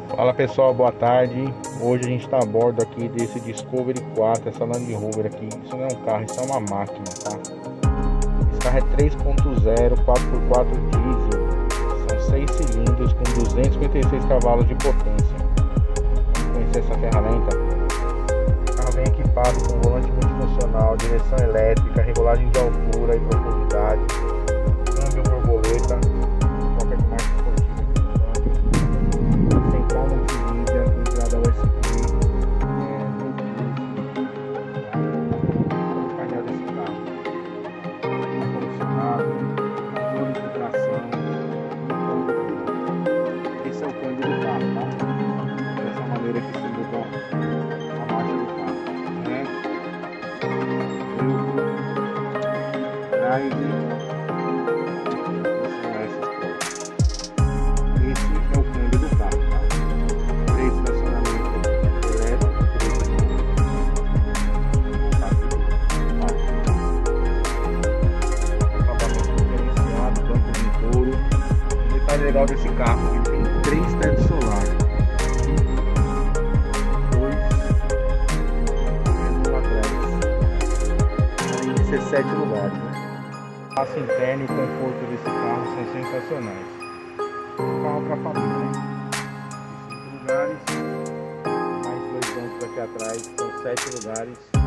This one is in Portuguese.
Fala pessoal, boa tarde. Hoje a gente está a bordo aqui desse Discovery 4, essa Land Rover aqui. Isso não é um carro, isso é uma máquina, tá? Esse carro é 3.0, 4x4 diesel. São 6 cilindros com 256 cavalos de potência. Vamos conhecer essa ferramenta. O carro vem equipado com volante multifuncional, direção elétrica, regulagem de altura e profundidade, câmbio borboleta, troca de marcha esportiva de câmbio, central multimídia, entrada USB, o painel desse carro, ar-condicionado, controle de tração, esse é o câmbio do carro, tá? Dessa maneira que se muda a marcha do carro, né? Drive, esse é o câmbio do carro, tá? 3 estacionamentos elétricos, 3 acabamento diferenciado, banco de couro. O detalhe legal desse carro, ele tem 3 tetos solares, 2 um atrás, tem 17 lugares, né? O espaço interno e o conforto desse carro são sensacionais. Um carro para família, né? 5 lugares, mais 2 bancos aqui atrás, são 7 lugares.